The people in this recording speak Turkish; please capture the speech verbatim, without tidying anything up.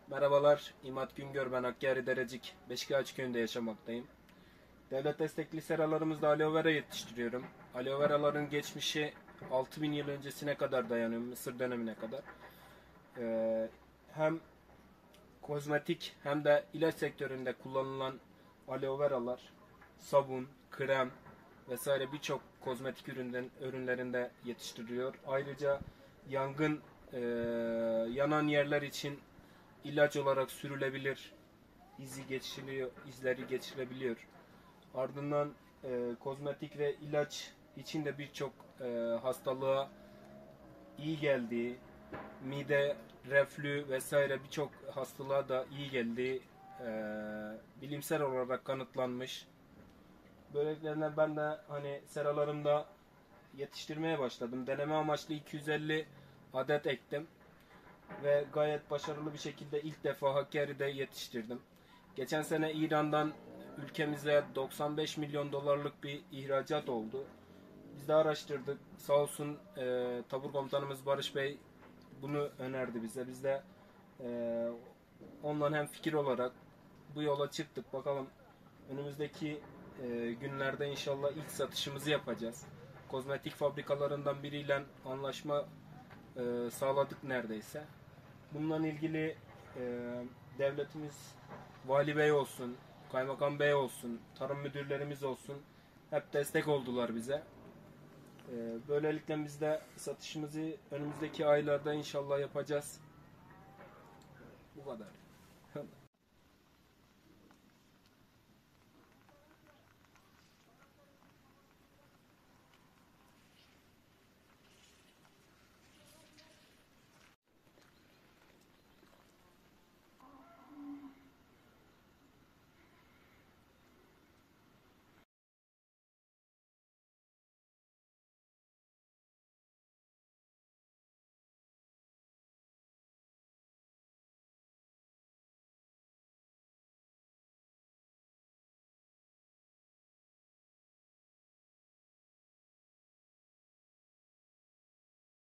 Merhabalar, İmat Güngör, ben Hakkari Derecik, Beşiktaş köyünde yaşamaktayım. Devlet destekli seralarımızda aloe vera yetiştiriyorum. Aloe veraların geçmişi altı bin yıl öncesine kadar dayanıyor, Mısır dönemine kadar. Ee, hem kozmetik hem de ilaç sektöründe kullanılan aloe veralar, sabun, krem vesaire birçok kozmetik üründen, ürünlerinde yetiştiriliyor. Ayrıca yangın, e, yanan yerler için ilaç olarak sürülebilir, izi geçiriliyor, izleri geçirebiliyor. Ardından e, kozmetik ve ilaç için de birçok e, hastalığa iyi geldiği, mide, reflü vesaire birçok hastalığa da iyi geldiği e, bilimsel olarak kanıtlanmış. Böylelikle ben de hani seralarımda yetiştirmeye başladım. Deneme amaçlı iki yüz elli adet ektim ve gayet başarılı bir şekilde ilk defa Hakkari'de yetiştirdim. Geçen sene İran'dan ülkemize doksan beş milyon dolarlık bir ihracat oldu. Biz de araştırdık. Sağ olsun e, tabur komutanımız Barış Bey bunu önerdi bize. Biz de e, ondan hem fikir olarak bu yola çıktık. Bakalım önümüzdeki e, günlerde inşallah ilk satışımızı yapacağız. Kozmetik fabrikalarından biriyle anlaşma e, sağladık neredeyse. Bununla ilgili e, devletimiz, vali bey olsun, kaymakam bey olsun, tarım müdürlerimiz olsun hep destek oldular bize. E, böylelikle biz de satışımızı önümüzdeki aylarda inşallah yapacağız. Bu kadar.